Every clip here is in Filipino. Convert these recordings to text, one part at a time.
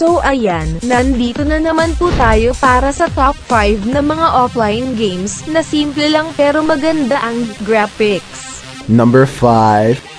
So ayan, nandito na naman po tayo para sa top 5 na mga offline games na simple lang pero maganda ang graphics. Number 5.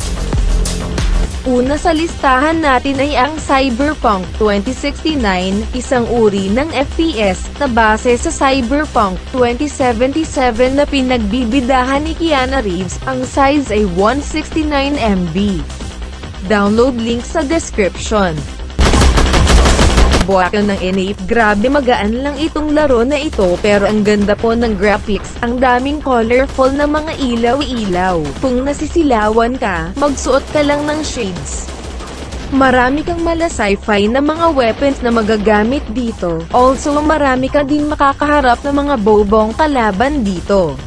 Una sa listahan natin ay ang Cyberpunk 2069, isang uri ng FPS na base sa Cyberpunk 2077 na pinagbibidahan ni Keanu Reeves. Ang size ay 169 MB. Download link sa description. Buwak ng N8. Grabe magaan lang itong laro na ito pero ang ganda po ng graphics. Ang daming colorful na mga ilaw-ilaw. Kung nasisilawan ka, magsuot ka lang ng shades. Marami kang mala sci-fi na mga weapons na magagamit dito. Also marami ka din makakaharap na mga bobong kalaban dito.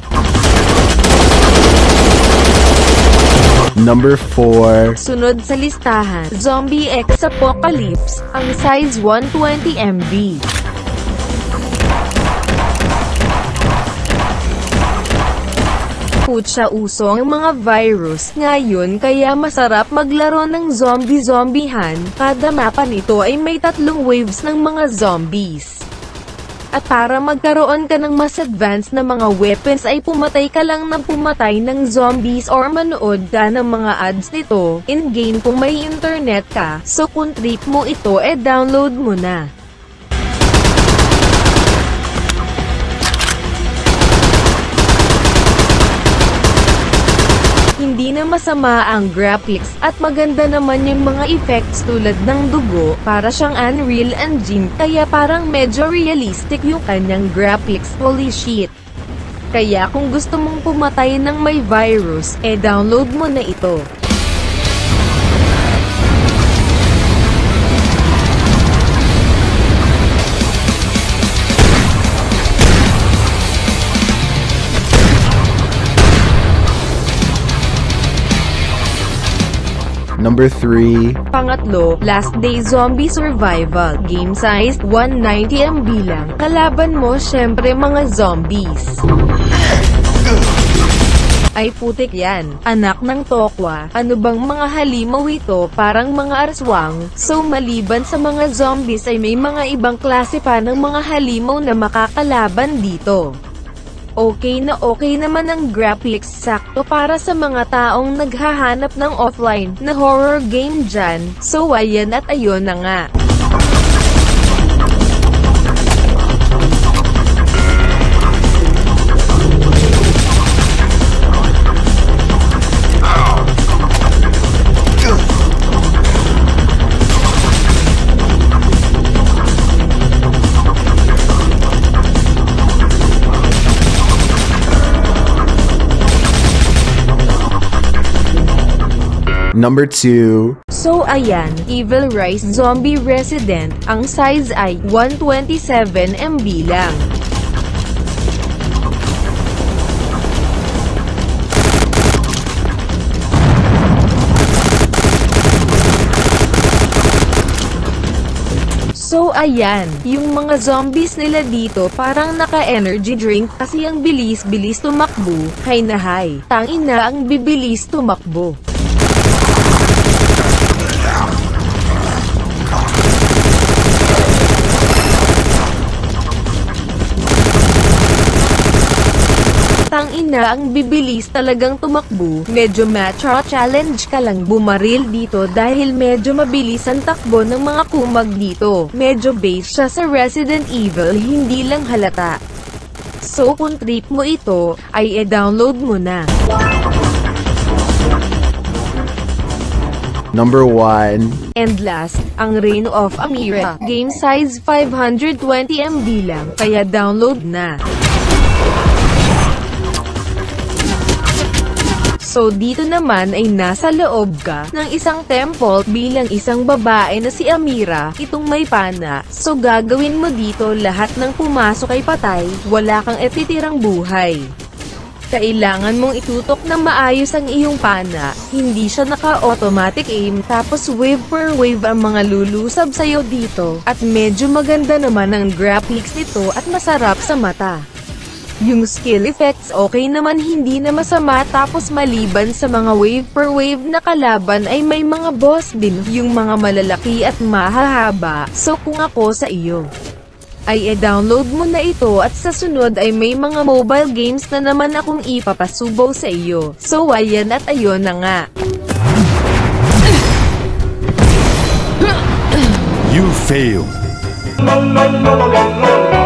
Number 4. Sunod sa listahan, Zombie X Apocalypse, ang size 120 MB. Putya uso ang mga virus ngayon kaya masarap maglaro ng zombie-zombihan. Kada mapa nito ay may 3 waves ng mga zombies. At para magkaroon ka ng mas advanced na mga weapons ay pumatay ka lang ng pumatay ng zombies or manood ka ng mga ads nito in-game kung may internet ka. So kung trip mo ito download mo na. Hindi na masama ang graphics at maganda naman yung mga effects tulad ng dugo, para siyang Unreal Engine kaya parang medyo realistic yung kanyang graphics. Holy shit! Kaya kung gusto mong pumatay ng may virus, download mo na ito. Number 3. Pangatlo, Last Day Zombie Survival. Game size, 190 MB lang. Kalaban mo syempre mga zombies. Ay putik yan, anak ng tokwa. Ano bang mga halimaw ito, parang mga arswang. So maliban sa mga zombies ay may mga ibang klase pa ng mga halimaw na makakalaban dito. Okay naman ang graphics, sakto para sa mga taong naghahanap ng offline na horror game dyan. So ayan at ayun na nga. Number 2. So ayan, Evil Rise Zombie Resident, ang size ay 127 MB lang. So ayan, yung mga zombies nila dito parang naka-energy drink kasi ang bilis-bilis tumakbo. Hay na hay, tangin na ang bibilis tumakbo. Tangina ang bibilis talagang tumakbo. Medyo matcha challenge ka lang bumaril dito dahil medyo mabilis ang takbo ng mga kumag dito. Medyo based siya sa Resident Evil, hindi lang halata. So kung trip mo ito, ay download mo na. Number 1. And last, ang Reign of Amira. Game size 520 MB lang, kaya download na. So dito naman ay nasa loob ka ng isang temple bilang isang babae na si Amira, itong may pana. So gagawin mo dito lahat ng pumasok ay patay, wala kang etitirang buhay. Kailangan mong itutok na maayos ang iyong pana, hindi siya naka-automatic aim, tapos wave per wave ang mga lulusab sa'yo dito, at medyo maganda naman ang graphics nito at masarap sa mata. Yung skill effects okay naman, hindi na masama, tapos maliban sa mga wave per wave na kalaban ay may mga boss din, yung mga malalaki at mahahaba. So kung ako sa iyo, ay download mo na ito, at sa sunod ay may mga mobile games na naman akong ipapasubaw sa iyo. So ayan at ayon na nga. You failed.